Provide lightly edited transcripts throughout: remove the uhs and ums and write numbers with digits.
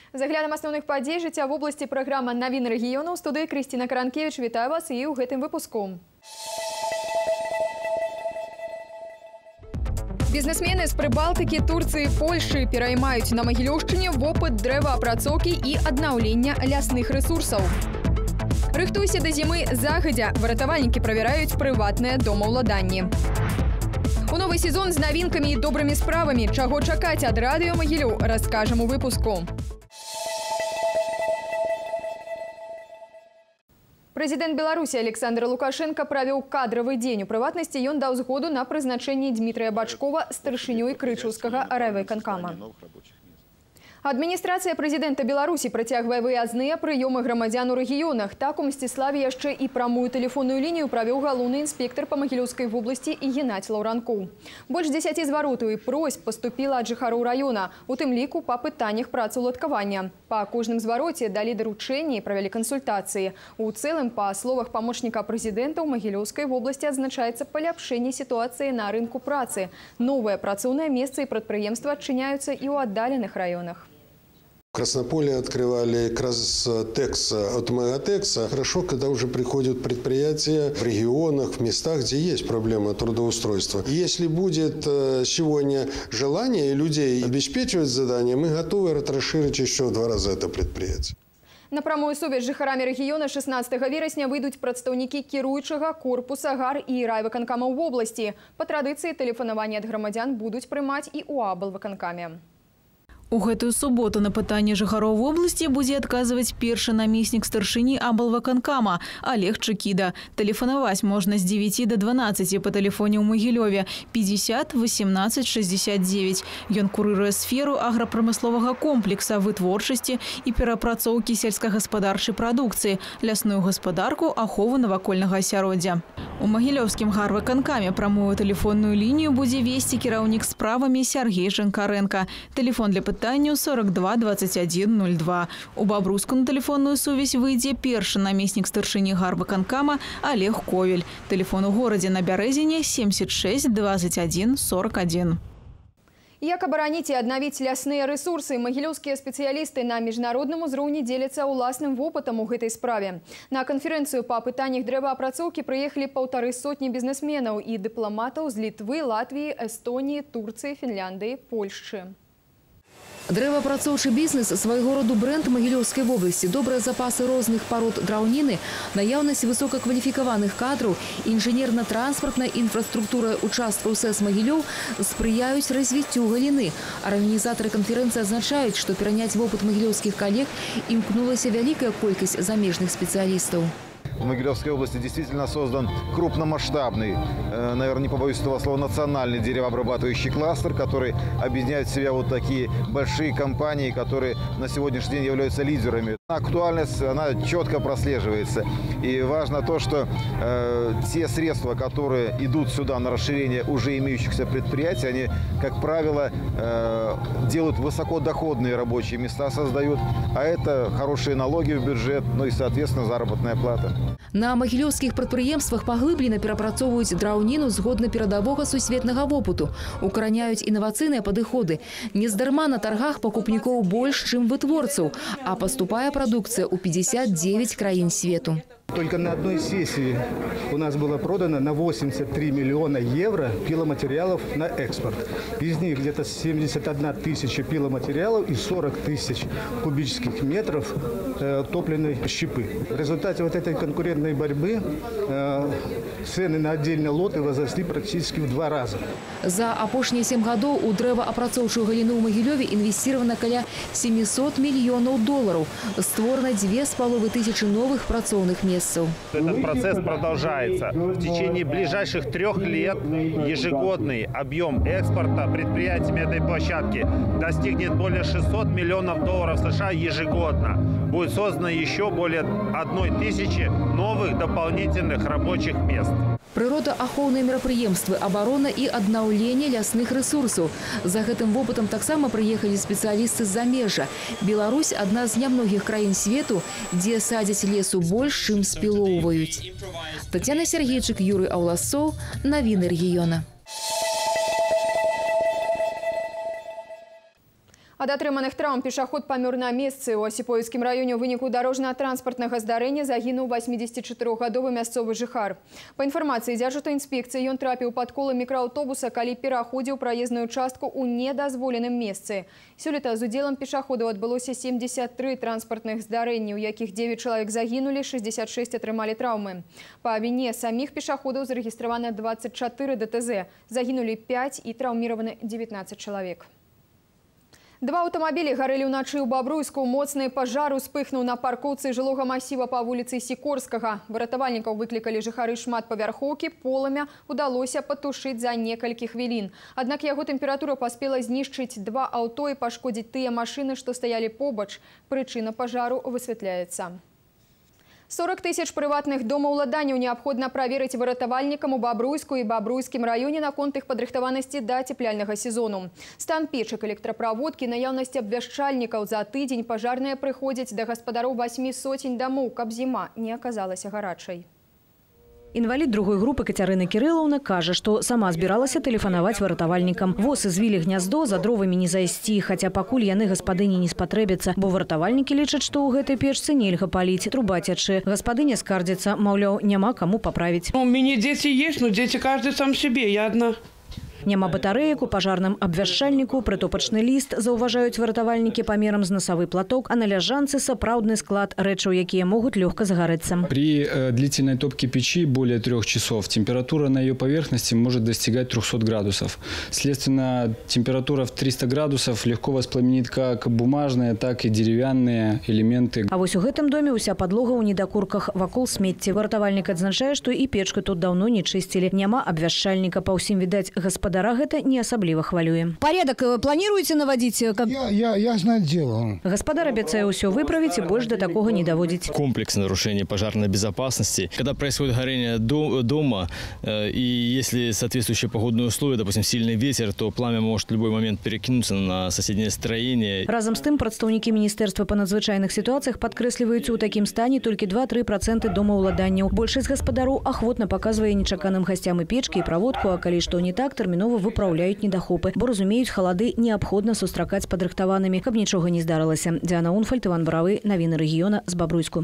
З аглядам асноўных падзей жыцця в области праграма «Навіны рэгіёну» ў студыі Крысціна Каранкевіч. Вітаю вас і ў гэтым выпуску. Бізнесмены з Прыбалтыкі, Турцыі, Польшчы пераймаюць на Магілёўшчыне вопыт дрэваапрацоўкі і аднаўлення лясных рэсурсаў. Рыхтуйся да зімы загадзя. Выратавальнікі правяраюць прыватныя домаўладанні. У новы сезон з навінкамі і добрымі справамі. Чаго чакаць ад радыё Магілёў, раскажам у выпуску. Прэзідэнт Беларусі Александр Лукашенко правіў кадравы дзень. У прыватнасці ён даў згоду на прызначэнне Дмітрия Бачкова старшынёй Крычаўскага райвыканкама. Адміністрацыя прэзідэнта Беларусі працягвае выязныя прыёмы грамадзян у рэгіёнах. Так у Мсціславе яшчэ і прамую тэлефонную лінію правёў галоўны інспектар па Магілёўскай вобласці Геннадзь Лаўранкоў. Больш 10 зваротаў і просьб паступіла ад жыхароў раёна, у тым ліку па пытаннях працаўладкавання. Па кожным звароце далі даручэнні і правялі кансультацыі. У цэлым, па словах памочніка прэзідэнта, у Магілёўскай вобласці адзначаецца паляпшэнне сітуацыі на рынку працы. Новыя працоўныя месцы і прадпрыемствы адчыняюцца і ў аддаленых раёнах. В Краснополе открывали Крастекс от Мегатекса. Хорошо, когда уже приходят предприятия в регионах, в местах, где есть проблема трудоустройства. Если будет сегодня желание людей обеспечивать задания, мы готовы расширить еще в 2 раза это предприятие. На прамую сувязь з жыхарамі рэгіёна 16 верасня выйдуць прадстаўнікі кіруючага корпуса ГАР і райвыканкамаў вобласці. Па традыцыі тэлефанаванне ад грамадзян будуць прымаць і ў аблвыканкаме. У гэтую суботу на пытанне жыхароў вобласці будзе адказваць першы намеснік старшыні аблвыканкама Олег Чыкіда. Тэлефанаваць можна з 9 до 12 па тэлефоне ў Магілёве 50 18 69. Ён курыруе сферу аграпрамысловага комплекса, вытворчасці і перапрацоўкі сельскагаспадарчай прадукцыі, лясную гаспадарку, ахову навакольнага асяроддзя. У Магілёўскім гарвыканкаме прамую тэлефонную лінію будзе весці кіраўнік справамі Сергей Жэнкарэнка. Тэлефон для пытанняў 42 21 02. У Бабруйску на тэлефонную сувязь выйдзе першы намеснік старшыні гарвыканкама Олег Ковель. Тэлефон у горадзе на Бярэзіне 76 21 41. Як абараніць і аднавіць лясныя рэсурсы? Магілёўскія спецыялісты на міжнародным узроўні дзеляцца ўласным вопытам у гэтай справе. На канферэнцыю па пытаннях дрэваапрацоўкі прыехалі 150 бізнесменаў і дыпламатаў з Літвы, Латвіі, Эстоніі, Турцыі, Фінляндыі, Польшчы. Дрэваапрацоўчы бізнес – свайго роду бренд Магілёўскай вобласці. Добрыя запасы розных парод драўніны, наяўнасць высокакваліфікаваных кадраў, інжынерна-транспартная інфраструктура участкаў СЭС Магілёў спрыяюць развіццю галіны. Арганізатары канферэнцыі адзначаюць, што пераняць вопыт магілёўскіх калег імкнулася вялікая колькасць замежных спецыялістаў. В Могилевской области действительно создан крупномасштабный, наверное, не побоюсь этого слова, национальный деревообрабатывающий кластер, который объединяет в себя вот такие большие компании, которые на сегодняшний день являются лидерами. Актуальность, она четко прослеживается. И важно то, что те средства, которые идут сюда на расширение уже имеющихся предприятий, они, как правило, делают высокодоходные рабочие места, создают, а это хорошие налоги в бюджет, ну и, соответственно, заработная плата. На магілёўскіх прадпрыемствах паглыблена перапрацоўваюць драўніну згодна перадавога сусветнага вопыту, укараняюць інавацыйныя падыходы. Нездарма на таргах пакупнікоў больш, чым вытворцаў, а паступае прадукцыя ў 59 краін свету. Только на одной сессии у нас было продано на 83 миллиона евро пиломатериалов на экспорт. Из них где-то 71 тысяча пиломатериалов и 40 тысяч кубических метров топливной щепы. В результате вот этой конкурентной борьбы цены на отдельные лоты возросли практически в 2 раза. За апошнія 7 гадоў у дрэваапрацоўчую галіну ў Магілёве інвесціравана каля 700 мільёнаў долараў. Створана 2500 новых працоўных мест. Этот процесс продолжается. В течение ближайших 3 лет ежегодный объем экспорта предприятиями этой площадки достигнет более 600 миллионов долларов США ежегодно. Будет создано еще более 1000 новых дополнительных рабочих мест. Прыродаахоўныя мерапрыемствы, абарона і аднаўленне лясных рэсурсаў. За гэтым вопытам таксама прыехалі спецыялісты з замежжа. Беларусь – адна з нямногіх краін свету, дзе садзяць лесу больш, чым спілоўваюць. Тацяна Сергейчык, Юрый Аўласоў, навіны рэгіёна. Ад атрыманых траўм пешаход памёр на месцы. У Осіпоўскім раёне ў выніку дарожна-транспартнага здарэння загінуў 84-гадовы мясцовы жыхар. Па інфармацыі дзяржаўтаінспекцыі, ён трапіў пад колы мікрааўтобуса, калі пераходзіў праезную частку ў недазволеным месцы. Сёлета з удзелам пешаходаў адбылося 73 транспартных здарэнні, у якіх 9 чалавек загінулі, 66 атрымалі траўмы. Па віне саміх пешаходаў зарэгістравана 24 ДТЗ. Загінулі 5 і траўміраваны 19 чалавек. Два аўтамабілі гарэлі ўначы ў Бабруйску. Моцны пажар успыхнуў на паркоўцы жылога масіва па вуліцы Сікорскага. Выратавальнікаў выклікалі жыхары шматпавярхоўкі. Полымя удалося патушыць за некалькі хвілін. Аднак яго тэмпература паспела знішчыць 2 аўто і пашкодзіць тыя машыны, што стаялі побач. Прычына пажару высвятляецца. 40 тысяч прыватных домаўладанняў неабходна праверыць выратавальнікам у Бабруйску і Бабруйскім раёне наконт іх падрыхтаванасці да цепляльнага сезону. Стан печак, электраправодкі, наяўнасць абвяшчальнікаў. За тыдзень пажарныя прыходзяць да гаспадароў 8 сотень дамоў, каб зіма не аказалася гарачай. Інвалід другой групы Кацярына Кірылаўна кажа, што сама збіралася тэлефанаваць выратавальнікам. Воз звілі гняздо, за дровамі не зайсці, хаця пакуль яны гаспадыні не спатрэбяцца, бо выратавальнікі лічаць, што ў гэтай печцы нельга паліць, труба цячэ. Гаспадыня скардзіцца, маўляў, няма каму паправіць. У мяне дзеці ёсць, но дзеці каждый сам себе, я одна. Няма батарэек у пажарным абвяшчальніку, прытопачны ліст, заўважаюць выратавальнікі памерам з насавы платок, а на ляжанцы сапраўдны склад рэчаў, якія могуць лёгка загарэцца. При длительной топке печи более 3 часов температура на ее поверхности может достигать 300 градусов. Следственно, температура в 300 градусов легко воспламенит как бумажные, так и деревянные элементы. А вось у гэтым доме уся подлога ў недакурках, вакол смецці. Выратавальнік адзначае, што і печку тут даўно не чысцілі. Няма абвяшчальніка, па ўсім відаць, гаспадара гэта не асабліва хвалюе. Порядок планируете наводить? Я знаю дело. Гаспадар абяцае ўсё выправіць і больш до такого не доводить. Комплекс нарушения пожарной безопасности. Когда происходит горение дома, и если соответствующие погодные условия, допустим, сильный ветер, то пламя может в любой момент перекинуться на соседнее строение. Разом з тым, прадстаўнікі Міністэрства па надзвычайных сітуацыях падкрэсліваюцца, у такім стане толькі 2-3% домаўладанняў. Большасць гаспадароў ахвотна паказвае нечаканым гасцям і печкі, і праводку, а калі што не так, тэрмінова выпраўляюць недахопы, бо разумеюць, халады неабходна сустракаць падрыхтаванымі, каб нічога не здарылася. Дзяна Унфальд, Іван Баравы, навіны рэгіёна з Бабруйску.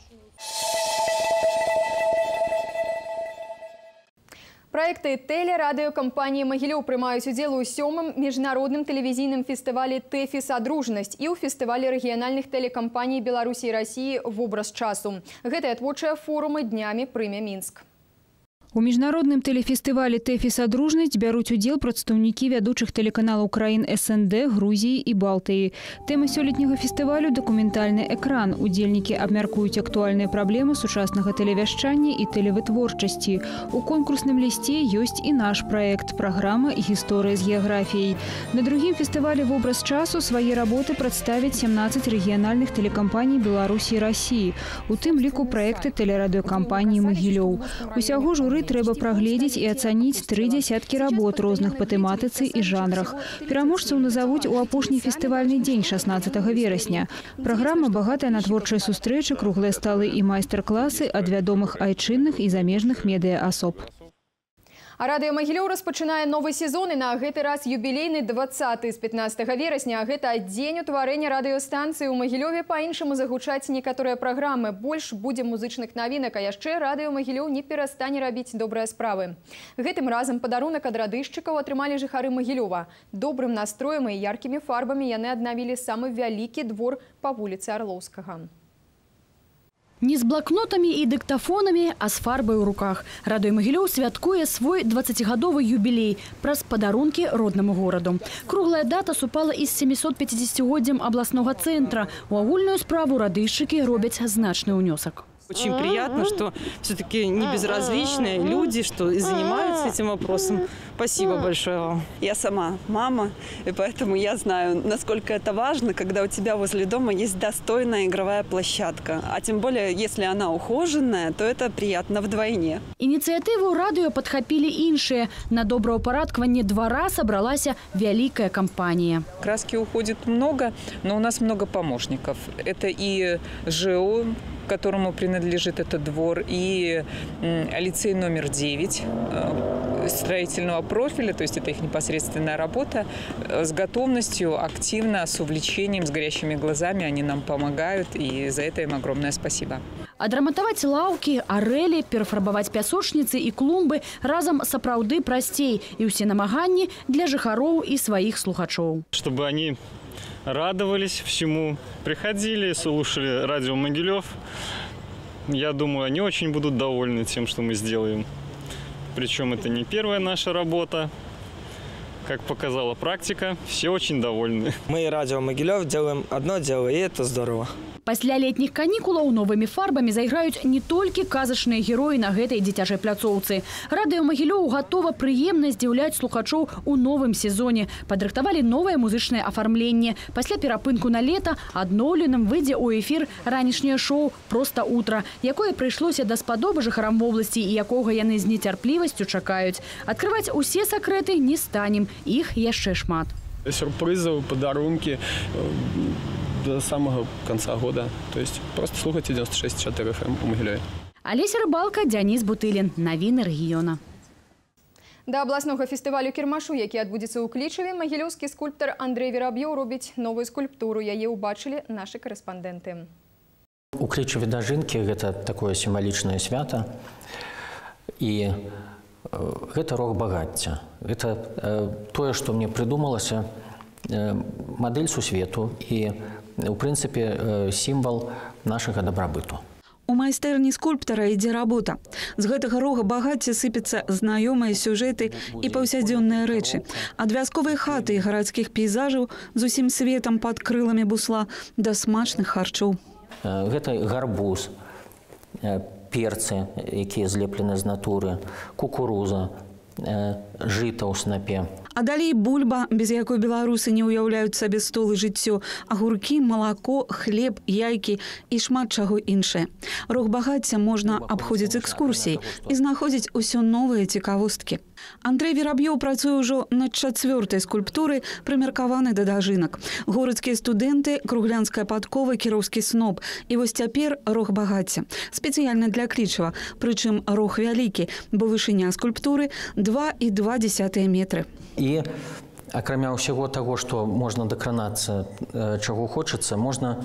Проекты тэлерадыёкампаніі «Магілёў» прымаюць удзел у 7-м міжнародным тэлевізійным фестывалі «ТЭФІ Садружнасць» і ў фестывалі рэгіянальных тэлекампаній Беларусі і Расіі «Вобраз часу». Гэтыя творчыя форумы днямі прыме Мінск. У міжнародным тэлефестывалі «ТЭФІ Садружнасць» бяруць удзел прадстаўнікі вядучых тэлеканалаў краін СНД, Грузіі і Балтыі. Тэма сёлетняга фестывалю – дакументальны экран. Удзельнікі абмяркуюць актуальныя праблемы сучаснага тэлевяшчання і тэлевытворчасці. У конкурсным лісце ёсць і наш праект – праграма «Гісторыя з геаграфіяй». На другім фестывалі «Вобраз часу» свае работы прадставяць 17 рэгіянальных тэлекампаній Беларусі і Расіі. У тым ліку праекты тэлерадыёкампаніі «Магілёў». Усяго журы трэба прагледзець і ацаніць 3 дзясяткі работ розных па тэматыцы і жанрах. Пераможцаў назавуць у апошні фестывальны дзень 16 верасня. Праграма багатая на творчыя сустрэчы, круглыя сталы і майстар-класы ад вядомых айчынных і замежных медыа-асоб. А радыё «Магілёў» распачынае новы сезон, і на гэты раз юбілейны 20-й з 15 верасня. Гэта дзень утварэння радыёстанцыі. У Магілёве па-іншаму загучаць некаторыя праграмы. Больш будзе музычных навінак, а яшчэ радыё «Магілёў» не перастане рабіць добрыя справы. Гэтым разам падарунак ад радышчыкаў атрымалі жыхары Магілёва. Добрым настроем і яркімі фарбамі яны аднавілі самы вялікі двор па вуліцы Арлоўскага. Не з блакнотамі і дыктафонамі, а з фарбай у руках. Радыё «Магілёў» святкуе свой 20-гадовы юбілей праз падарункі роднаму гораду. Круглая дата супала і з 750-годдзям абласнога цэнтра. У агульную справу радышчыкі робяць значны ўнёсак. Очень приятно, что все-таки не безразличные люди, что и занимаются этим вопросом. Спасибо большое вам. Я сама мама, и поэтому я знаю, насколько это важно, когда у тебя возле дома есть достойная игровая площадка. А тем более, если она ухоженная, то это приятно вдвойне. Инициативу радио подхапили іншие. На добраўпарадкаванне двора собралась великая компания. Краски уходит много, но у нас много помощников. Это и ЖЭО, которому принадлежит этот двор, и лицей номер 9. строительного профиля, то есть это их непосредственная работа, с готовностью, активно, с увлечением, с горящими глазами они нам помогают, и за это им огромное спасибо. Адрамантаваць лаўкі, арэлі, перафарбаваць пясочніцы і клумбы разам сапраўды прасцей. І ўсе намаганні для жыхароў і сваіх слухачоў. Чтобы они радовались всему, приходили, слушали радио «Могилев». Я думаю, они очень будут довольны тем, что мы сделаем. Причем это не первая наша работа. Как показала практика, все очень довольны. Мы радио «Могилев» делаем одно дело, и это здорово. Пасля летніх канікулаў новымі фарбамі зайграюць не толькі казачныя героі на гэтай дзіцячай пляцоўцы. Радыё «Могилев» гатова прыемна здзіўляць слухачоў у новым сезоне. Падрыхтавалі новае музычнае афармленне. Пасля перапынку на лета адноўленым выйдзе ў эфір ранішняе шоу «Просто утро», якое прыйшлося даспадобы жыхарам вобласці і якога яны з нецярплівасцю чакаюць. Адкрываць усе сакрэты не станем. Іх яшчэ шмат. Сюрпризы, подарунки до самого конца года. То есть просто слухайте 96,4 FM у Могилеве. Олеся Рыбалка, Денис Бутылин. Навіны рэгіёна. Да абласнога фестывалю кірмашу, які адбудзецца ў Клічаве, магілёўскі скульптар Андрей Вераб'ёў робіць новую скульптуру. Яе ўбачылі нашы корэспандэнты. У Клічаве дажынкі гэта такое сімвалічнае свята. І гэта рог багацця. Гэта тое, што мне прыдумалася, мадэль сусвету і, у прынцыпе, сімвал нашага дабрабыту. У майстэрні скульптара ідзе работа. З гэтага рога багацця сыпяцца знаёмыя сюжэты і паўсядзённыя рэчы. Ад вясковай хаты і гарадскіх пейзажаў з усім светам пад крыламі бусла да смачных харчоў. Гэта гарбуз, перцы, якія злеплены з натуры, кукуруза, жыта ў снапе. А далей бульба, без якой беларусы не ўяўляюць сабе стол і жыццё, агуркі, малако, хлеб, яйкі і шмат чаго іншае. Рог багацця можна абходзіць экскурсіяй і знаходзіць усё новыя цікавосткі. Андрей Вераб'ёў працуе ўжо над 4-й скульптурай, прымеркаванай да дажынак. Горадскія студэнты, круглянская падкова, кіроўскі сноп. І вось цяпер рог багацця. Спецыяльна для Клічава. Прычым рог вялікі, бо вышыня скульптуры 2,2 метры. І акрамя ўсяго таго, што можна дакранацца, чаго хочацца, можна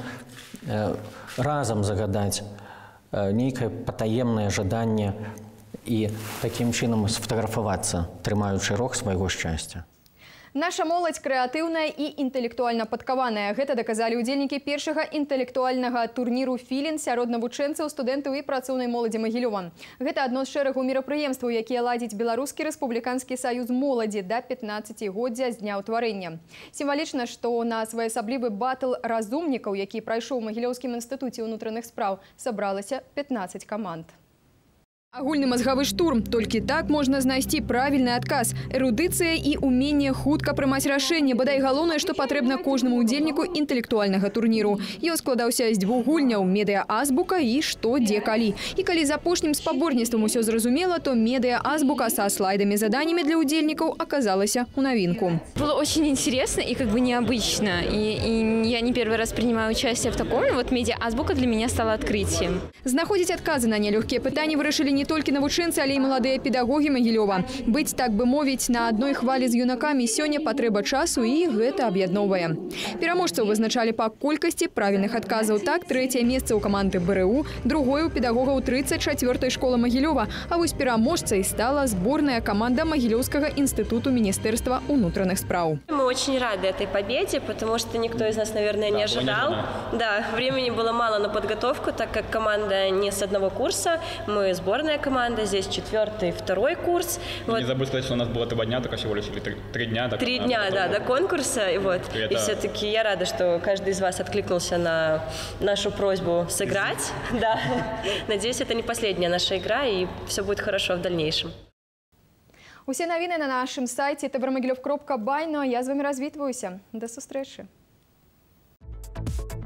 разам загадаць нейкае патаемнае жаданне і такім чынам сфотаграфавацца, трымаючы рог свайго шчасця. Наша моладзь крэатыўная і інтэлектуальна падкаваная. Гэта даказалі ўдзельнікі першага інтэлектуальнага турніру «Філін» сярод навучэнцаў, студэнтаў і працоўнай моладзі Магілёва. Гэта адно з шэрагу мерапрыемстваў, якія ладзіць Беларускі рэспубліканскі саюз моладзі да 15-годдзя з дня ўтварэння. Сімвалічна, што на своеасаблівы батл разумнікаў, які прайшоў у Магілёўскім інстытуце ўнутраных спраў, сабралася 15 каманд. Агульны мазгавы штурм. Толькі так можна знайсці правільны адказ. Эрудыцыя і уменне хутка прымаць рашэнне. Бадай галоўнае, што патрэбна кожнаму ўдзельніку інтэлектуальнага турніру. Ён складаўся з 2 гульняў: медыа-азбука і што, дзе, калі. І калі з апошнім спаборніцтвам усё зразумела, то медыа-азбука са слайдамі-заданнямі для ўдзельнікаў аказалася ў навінку. Было очень интересно и как бы необычно. И я не первый раз принимаю участие в таком. Вот медиа-азбука для меня стала открытием. Знаходзіць адказы на нелёгкія пытанні вырашылі не толькі навучэнцы, але і маладыя педагогі Магілёва. Быць, так бы мовіць, на адной хвалі з юнакамі сёння патрэба часу, і гэта аб'ядноўвае. Пераможцаў вызначалі па колькасці правільных адказаў. Так, 3-е месца ў каманды БРУ, 2-е ў педагогаў 34-й школы Магілёва, а вось пераможцай стала зборная каманда Магілёўскага інстытуту Міністэрства ўнутраных спраў. Мы очень рады этой победе, потому что никто из нас, наверное, не ожидал. Да, времени было мало на подготовку, так как команда не с одного курса, мы сборная команда, здесь 4-й, 2-й курс. Вот. Не забудь сказать, что у нас было 2 дня, только всего лишь 3 дня. 3 дня, да, до конкурса. И, вот. И все-таки я рада, что каждый из вас откликнулся на нашу просьбу сыграть. Да. Надеюсь, это не последняя наша игра, и все будет хорошо в дальнейшем. Усе навіны на нашым сайце tvmogilov.by, ну а я з вами развітваюся. До сустрэчы.